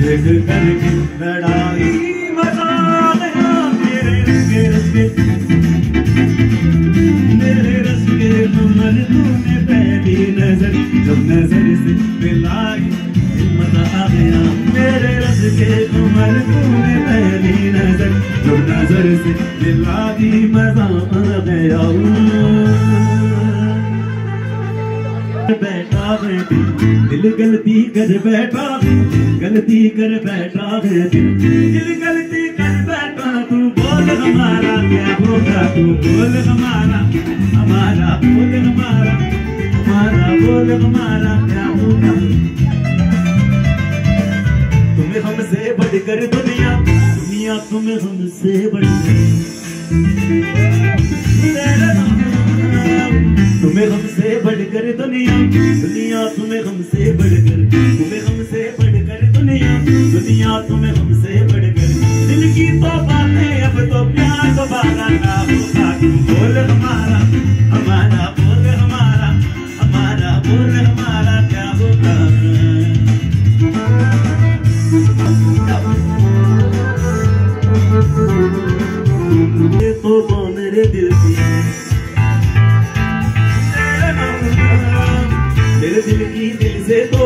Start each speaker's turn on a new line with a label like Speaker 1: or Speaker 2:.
Speaker 1: देख करके लड़ाई मजा गया मेरे रस के मेरे रस के तुमन तूने पहली नजर जब नजर से मिलाई मजा आ गया मेरे रस के तुमन तूने पहली नजर जब नजर से मिलाई मजा आ गया बैठा है दिल गलती कर बैठा गलती कर बैठा है दिल गलती कर बैठा तू बोल हमारा क्या होगा तू बोल हमारा हमारा बोल हमारा हमारा बोल हमारा क्या होगा तुम्हें हमसे बढ़कर दुनिया दुनिया तुम्हें हमसे बढ़कर तुम्हें हमसे बढ़कर दुनिया दुनिया तुम्हें हमसे बढ़कर तुम्हें हमसे बढ़कर दुनिया दुनिया तुम्हें हमसे बढ़कर दिल की तो बातें अब तो प्यार दोबारा ना होगा तू बोल हमारा हमारा बोल हमारा हमारा बोल हमारा क्या होगा तो मेरे दिल की मेरे दिल की दिल से तो